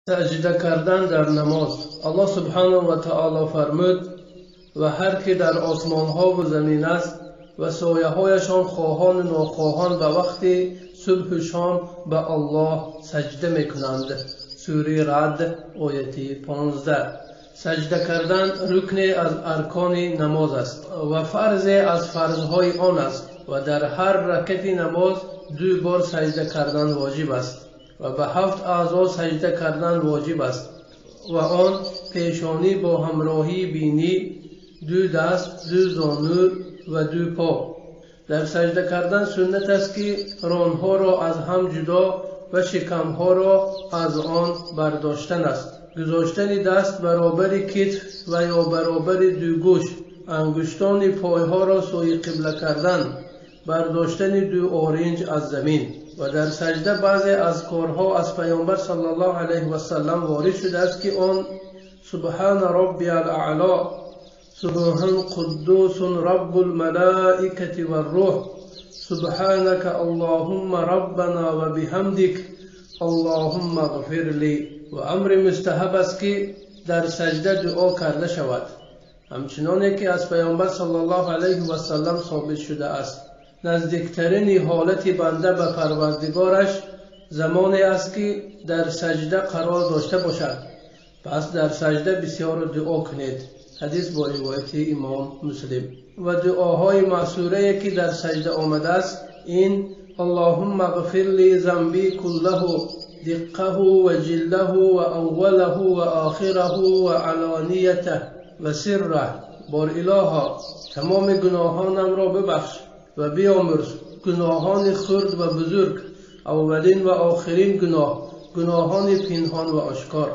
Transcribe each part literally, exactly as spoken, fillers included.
سجده کردن در نماز. الله سبحانه و تعالی فرمود: و هر که در آسمان ها و زمین است و سایه هایشان خواهان و ناخواهان به وقت صبح و شام به الله سجده می کنند. سوره رعد آیه پانزده. سجده کردن رکن از ارکان نماز است و فرض از فرضهای آن است و در هر رکعت نماز دو بار سجده کردن واجب است و به هفت اعضا سجده کردن واجب است و آن پیشانی با همراهی بینی، دو دست، دو زانو و دو پا. در سجده کردن سنت است که رانها را از هم جدا و شکمها را از آن برداشتن است. گذاشتن دست برابر کتف و یا برابر دو گوش، انگشتان پایها را سوی قبله کردن، برداشتن دو آرنج از زمین. و در سجده بعضی از کارها از پیامبر صلی الله علیه و سلم وارد شده است که آن سبحان ربی الاعلا، سبحان قدوس رب الملائکة و الروح، سبحانك اللهم ربنا و بحمدک اللهم اغفر لی. و امر مستحب است که در سجده دعا کرده شود، همچنانه که از پیامبر صلی الله علیه و سلم ثابت شده است. نزدیکترین حالت بنده به پروردگارش زمانی است که در سجده قرار داشته باشد، پس در سجده بسیار دعا کنید. حدیث با روایت امام مسلم. و دعاهای معصوره که در سجده آمده است این: اللهم اغفر لی ذنبی کله دقه و جله و اوله و آخره و علانیته و سره. بار الها تمام گناهانم را ببخش و بیامرز گناهان خرد و بزرگ، اولین و آخرین گناه، گناهان پنهان و آشکار.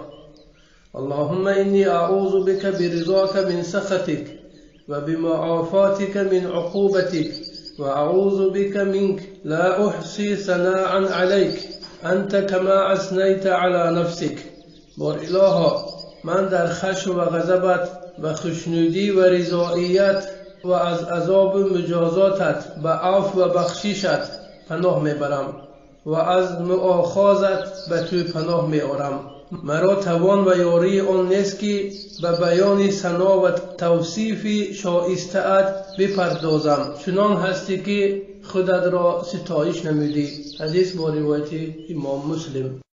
اللهم انی اعوذ بک برضاک من سخطک و بمعافاتک من عقوبتک و اعوذ بک منک لا احصی ثناء علیک انت کما اثنیت علی نفسک. بار الها من در خشم و غضبت و خشنودی و رضاییت و از عذاب و مجازاتت به عفو و بخششت پناه میبرم و از مؤاخذت به تو پناه میآرم. مرا توان و یاری آن نیست که به بیان ثنا و توصیف شایسته‌ات بپردازم، چنان هستی که خودت را ستایش نمودی. حدیث با روایت امام مسلم.